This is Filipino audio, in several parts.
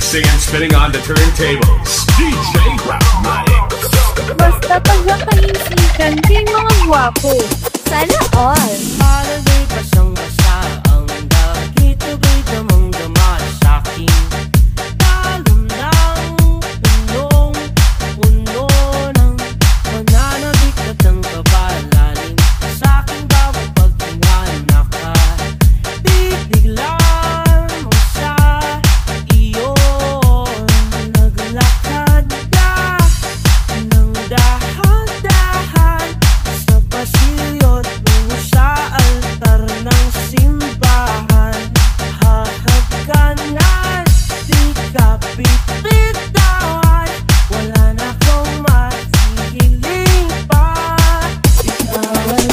mixing and spinning on the turntables, DJ Rapmatix. Basta pagkakaisikan kay mga gwapo. Sana all. Holiday basang-basa ang dagit-dagit namang dama sa aking talong ng punong-puno ng mananabik at ang kabalalim sa aking bawat paghinga nakabibiglan mo sa iyon. Naglakad ka ng dahan-dahan sa pasilyo tungo sa altar ng simbahan. Hahagkanan, di ka pipitawan, wala na akong masihiling pa. Ikaw ay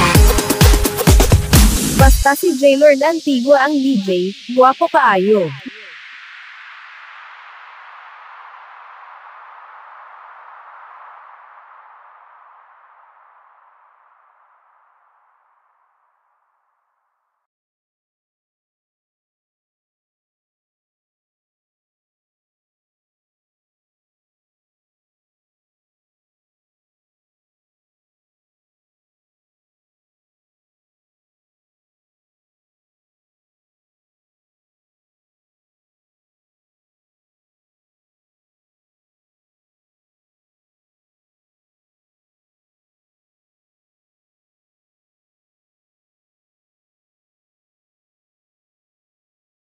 Basta si J-Lord Antigua ang DJ, gwapo kaayo.